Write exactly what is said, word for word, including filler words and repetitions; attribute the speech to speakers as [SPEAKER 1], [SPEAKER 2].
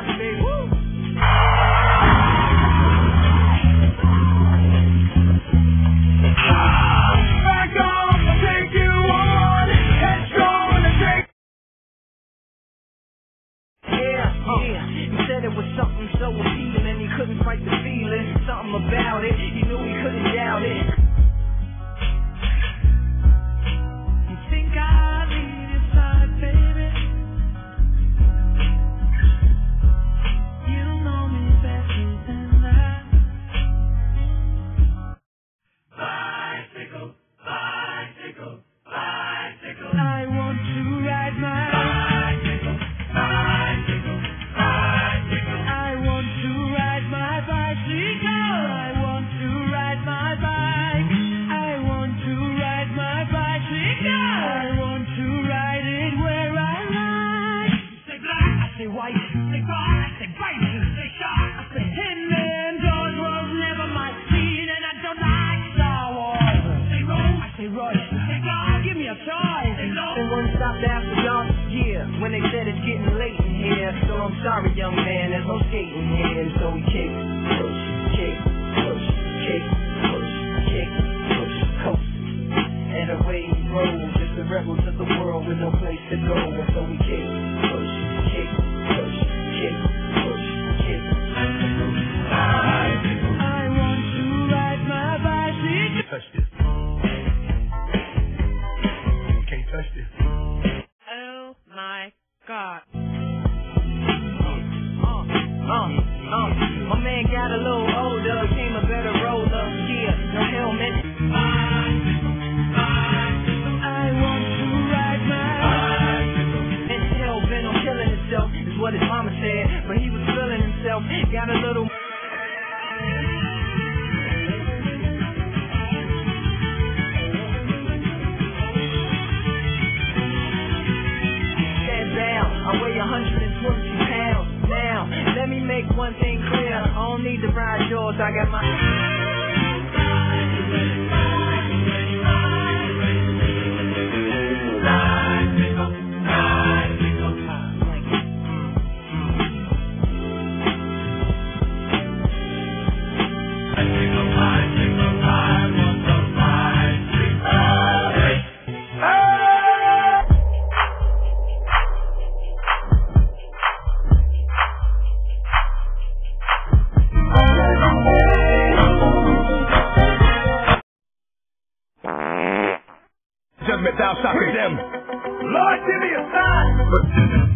[SPEAKER 1] baby. Woo! Said it was something so appealing, he couldn't fight the feeling, something about it, he knew he couldn't doubt it. You think I lead inside, baby? You know me better than that. Bicycle, bicycle, bicycle. I want to ride my bicycle, bicycle. I want to ride my bicycle. I want to ride my bike. I want to ride my bicycle. I want to ride it where I like. Say black, I say white. Say bar, I say bison. Say shark, I say Hitman. George was never my scene, and I don't like Star Wars. Say roll, I say rush. Say God, give me a choice. Say no. And one stopped after y'all. Yeah, when they said it's getting late in here, so I'm sorry, young man, there's no skating here. And so we kick, push, kick, push, kick, push, kick, push, coast. And away we roll, just the rebels of the world with no place to go. And so we kick, push, kick, push, kick, push, kick, push. I want to ride my bicycle.
[SPEAKER 2] Touch this. You can't touch this.
[SPEAKER 1] Oh my God. Uh, uh, uh, my man got a little older, became a better roller. Yeah, no helmet. I want to ride my bicycle. And hell bent on killing himself, is what his mama said. But he was feeling himself, got a little. I weigh one hundred twenty pounds. Now, let me make one thing clear. I don't need to ride yours, I got my...
[SPEAKER 2] Judgment thou shalt condemn. Lord, give me a sign.